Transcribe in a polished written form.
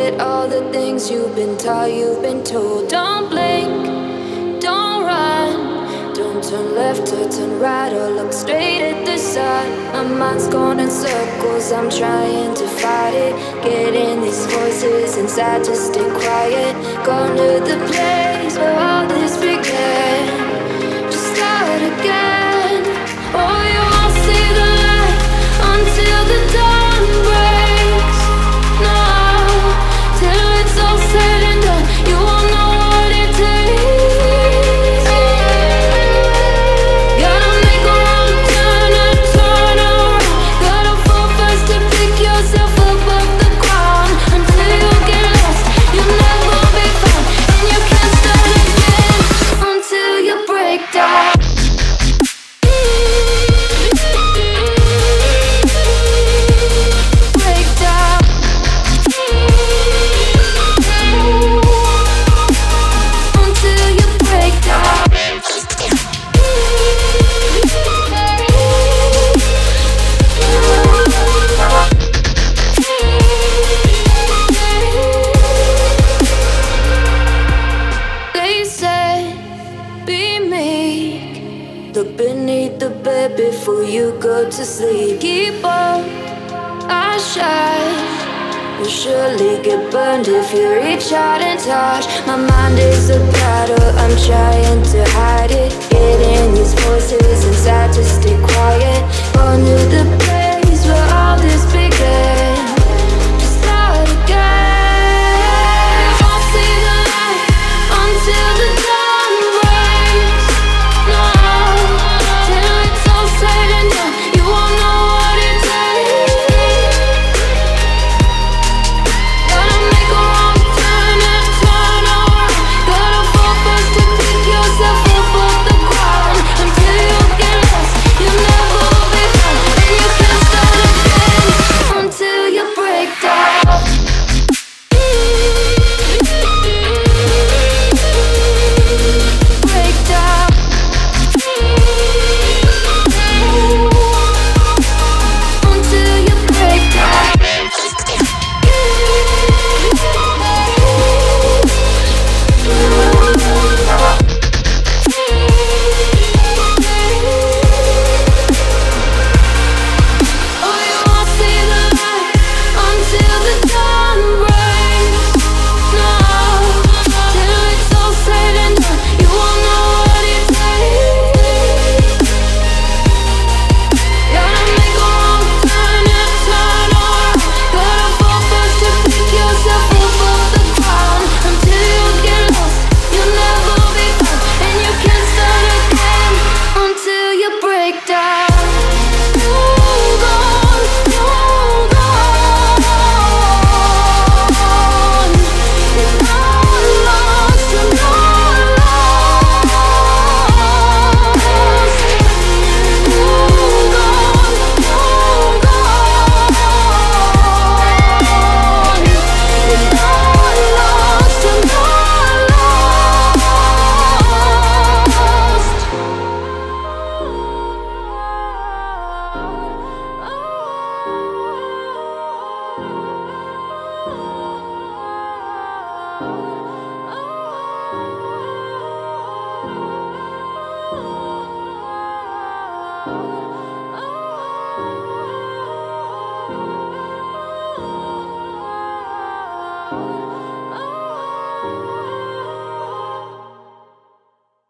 forget all the things you've been taught, you've been told. Don't blink, don't run, don't turn left or turn right or look straight at the sun. My mind's going in circles, I'm trying to fight it. Getting these voices inside to stay quiet. Gone to the place where all this began. Just start again. Oh, you won't see the light until the dawn breaks. No, till it's all said and done, you won't know what it takes. Gotta make a wrong turn and turn around. Gotta fall fast to pick yourself up off the ground. Until you get lost, you'll never be found. And you can't start again until you break down. Look beneath the bed before you go to sleep. Keep on, I shine. You'll surely get burned if you reach out and touch. My mind is a battle, I'm trying to hide it. Getting these voices inside to stay quiet.